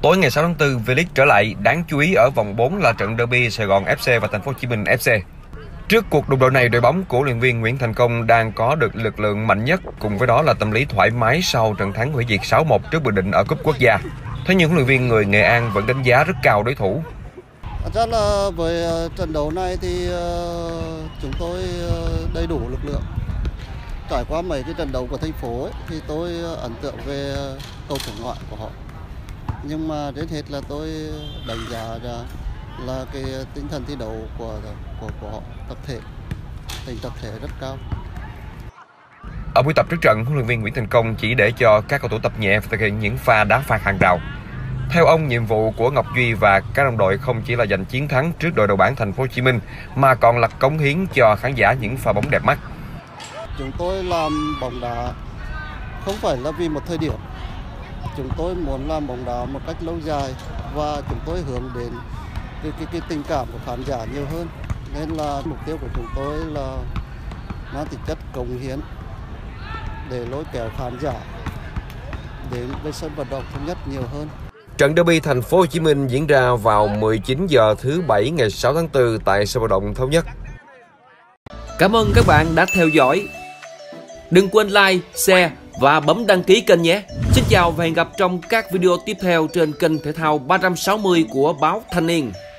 Tối ngày 6 tháng 4, V-League trở lại, đáng chú ý ở vòng 4 là trận derby Sài Gòn FC và Thành phố Hồ Chí Minh FC. Trước cuộc đụng độ này, đội bóng của luyện viên Nguyễn Thành Công đang có được lực lượng mạnh nhất, cùng với đó là tâm lý thoải mái sau trận thắng hủy diệt 6-1 trước Bình Định ở cúp quốc gia. Thế nhưng huấn luyện viên người Nghệ An vẫn đánh giá rất cao đối thủ. Thật ra là với trận đấu này thì chúng tôi đầy đủ lực lượng. Trải qua mấy cái trận đấu của thành phố ấy, thì tôi ấn tượng về cầu thủ ngoại của họ. Nhưng mà đến hết là tôi đánh giá là cái tinh thần thi đấu của họ, tập thể rất cao. Ở buổi tập trước trận, huấn luyện viên Nguyễn Thành Công chỉ để cho các cầu thủ tập nhẹ và thực hiện những pha đá phạt hàng rào. Theo ông, nhiệm vụ của Ngọc Duy và các đồng đội không chỉ là giành chiến thắng trước đội đầu bảng Thành phố Hồ Chí Minh mà còn là cống hiến cho khán giả những pha bóng đẹp mắt. Chúng tôi làm bóng đá không phải là vì một thời điểm. Chúng tôi muốn làm bóng đá một cách lâu dài và chúng tôi hướng đến cái tình cảm của khán giả nhiều hơn. Nên là mục tiêu của chúng tôi là mang tính chất cống hiến để lôi kéo khán giả đến với sân vận động Thống Nhất nhiều hơn. Trận derby Thành phố Hồ Chí Minh diễn ra vào 19 giờ thứ Bảy ngày 6 tháng 4 tại sân vận động Thống Nhất. Cảm ơn các bạn đã theo dõi. Đừng quên like, share và bấm đăng ký kênh nhé. Xin chào và hẹn gặp trong các video tiếp theo trên kênh thể thao 360 của báo Thanh Niên.